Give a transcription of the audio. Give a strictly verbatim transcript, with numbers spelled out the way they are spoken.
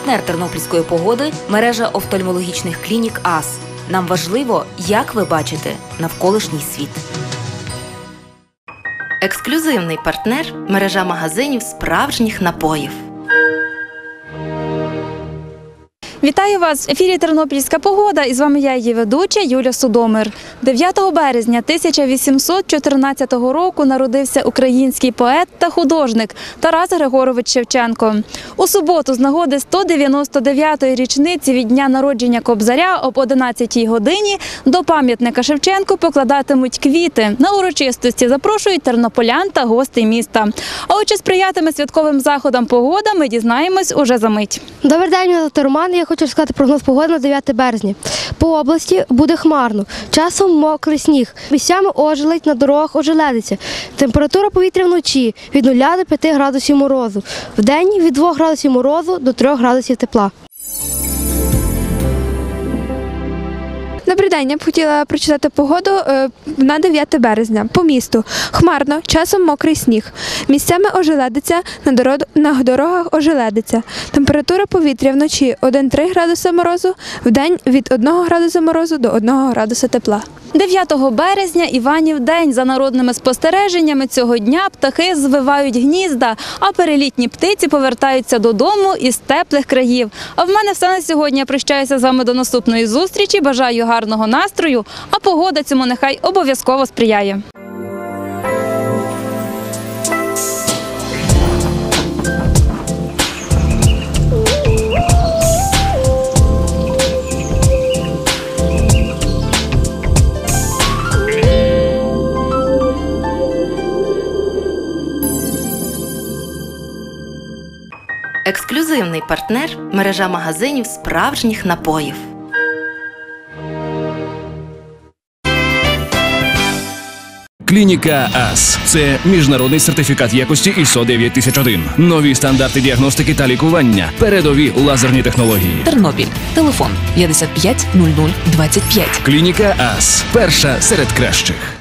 Партнер тернопільської погоди – мережа офтальмологічних клінік АС. Нам важливо, як ви бачите навколишній світ. Ексклюзивний партнер – мережа магазинів справжніх напоїв. Вітаю вас! В ефірі «Тернопільська погода» і з вами я, її ведуча Юля Судомир. дев'ятого березня тисяча вісімсот чотирнадцятого року народився український поет та художник Тарас Григорович Шевченко. У суботу з нагоди сто дев'яносто дев'ятої річниці від дня народження Кобзаря об одинадцятій годині до пам'ятника Шевченку покладатимуть квіти. На урочистості запрошують тернополян та гостей міста. А от чи сприятиме святковим заходам погода, ми дізнаємось уже за мить. Добрий день, мене звати Роман. Я хочу сказати прогноз погоди на дев'яте березня. По області буде хмарно, часом мокрий сніг. Місцями ожеледь, на дорогах ожеледиться. Температура повітря вночі від нуля до п'яти градусів морозу. Вдень від двох градусів морозу до трьох градусів тепла. Добрий день, я б хотіла прочитати погоду на дев'яте березня. По місту. Хмарно, часом мокрий сніг. Місцями ожеледиться, на дорогах ожеледиться. Температура повітря вночі один-три градуси морозу, вдень від одного градуса морозу до одного градуса тепла. дев'ятого березня – Іванів день. За народними спостереженнями цього дня птахи звивають гнізда, а перелітні птиці повертаються додому із теплих країв. А в мене все на сьогодні. Я прощаюся з вами до наступної зустрічі. Бажаю гарного настрою, а погода цьому нехай обов'язково сприяє. Ексклюзивний партнер – мережа магазинів справжніх напоїв. Клініка АС – це міжнародний сертифікат якості ай ес о дев'ять тисяч один. Нові стандарти діагностики та лікування. Передові лазерні технології. Тернопіль. Телефон п'ятдесят п'ять нуль нуль двадцять п'ять. Клініка АС – перша серед кращих.